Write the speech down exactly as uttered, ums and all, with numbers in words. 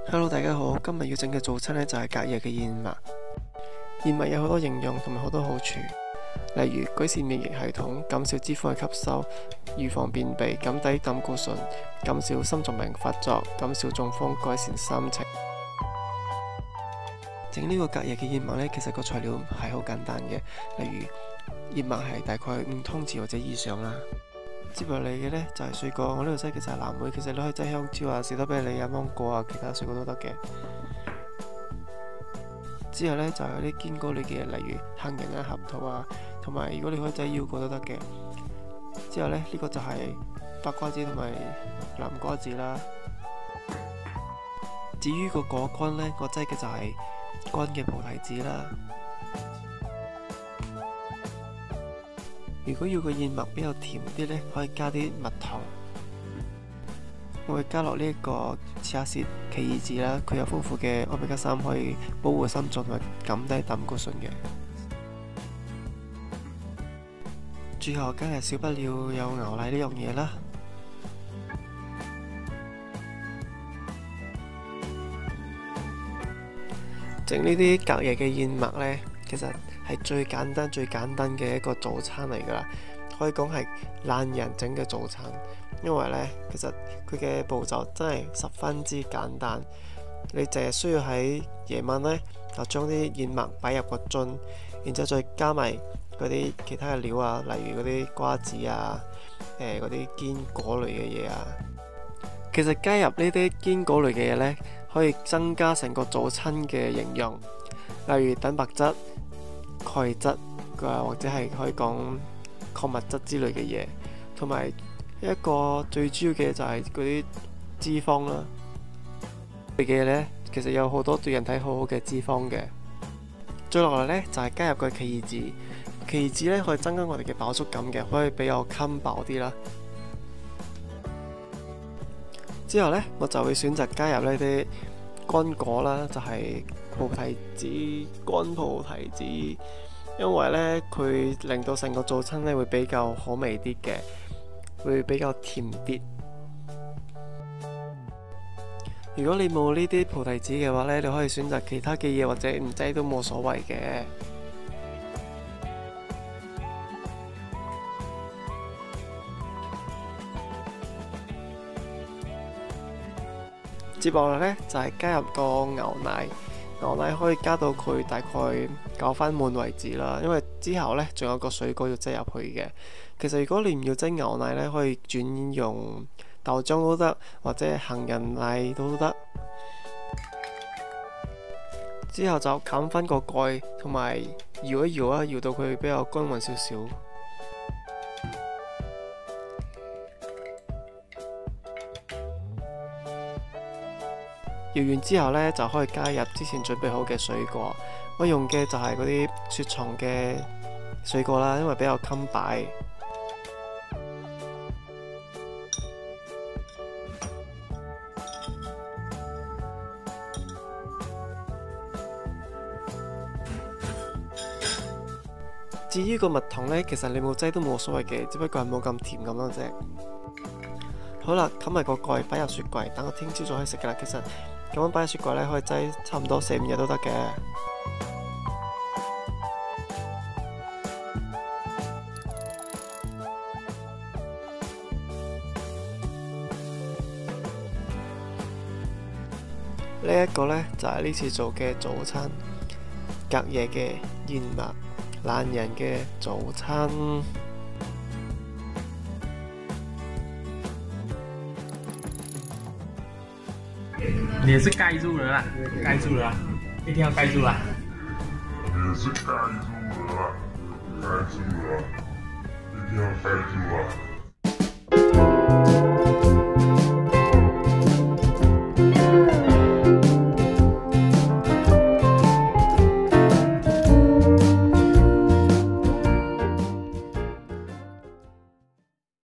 Hello， 大家好，今日要整嘅早餐呢，就係隔夜嘅燕麥。燕麥有好多營養同埋好多好處，例如改善免疫系統、減少脂肪嘅吸收、預防便秘、減低膽固醇、減少心臟病發作、減少中風、改善心情。整呢個隔夜嘅燕麥呢，其實個材料係好簡單嘅，例如燕麥係大概五湯匙或者以上啦。接落嚟嘅呢，就係水果，我呢度擠嘅就係藍莓，其實你可以擠香蕉啊、士多啤梨啊、芒果啊，其他水果都得嘅。之後呢，就有啲堅果類嘅，例如杏仁啊、核桃啊，同埋如果你可以擠腰果都得嘅。之後呢，呢、呢個就係白瓜子同埋南瓜子啦。至於個果乾呢，我擠嘅就係乾嘅菩提子啦。如果要個燕麥比較甜啲呢，可以加啲蜜糖。我會加落呢一個奇亞籽奇異籽啦，佢有豐富嘅歐米伽三，可以保護心臟同埋減低膽固醇嘅。最後梗係少不了有牛奶呢樣嘢啦。整呢啲隔夜嘅燕麥呢，其實係最簡單最簡單嘅一個早餐嚟㗎啦，可以講係懶人整嘅早餐。因為呢，其實佢嘅步驟真係十分之簡單，你淨係需要喺夜晚呢，就將啲燕麥擺入個樽，然之後再加埋嗰啲其他嘅料啊，例如嗰啲瓜子啊，誒嗰啲堅果類嘅嘢啊。其實加入呢啲堅果類嘅嘢呢，可以增加成個早餐嘅營養，例如蛋白質、鈣質，或者係可以講礦物質之類嘅嘢，同埋一個最主要嘅就係嗰啲脂肪啦。嘅嘢呢，其實有好多對人體好好嘅脂肪嘅。再落嚟呢，就係加入個奇異籽，奇異籽呢，可以增加我哋嘅飽足感嘅，可以比較襟飽啲啦。之後呢，我就會選擇加入呢啲乾果啦，就係菩提子、乾菩提子，因為呢，佢令到成個早餐呢會比較好味啲嘅，會比較甜啲。如果你冇呢啲菩提子嘅話呢，你可以選擇其他嘅嘢，或者唔擠都冇所謂嘅。接落嚟呢，就係加入個牛奶，牛奶可以加到佢大概攪翻滿為止啦。因為之後呢，仲有個水果要擠入去嘅。其實如果你唔要擠牛奶呢，可以轉用豆漿都得，或者杏仁奶都得。之後就冚翻個蓋，同埋搖一搖啊，搖到佢比較均勻少少。搖完之後呢，就可以加入之前準備好嘅水果。我用嘅就係嗰啲雪藏嘅水果啦，因為比較襟擺。至於個蜜糖呢，其實你冇擠都冇所謂嘅，只不過係冇咁甜咁樣啫。好啦，冚埋個蓋，擺入雪櫃，等我聽朝早可以食噶啦。其實咁樣擺入雪櫃呢，可以擠差唔多四五日都得嘅。呢一個呢，就係呢次做嘅早餐，隔夜嘅燕麥。懶人嘅早餐， 你也是蓋住了啦，蓋住了，一定要蓋住啦。 你是蓋住了，蓋住了，一定要蓋住啊！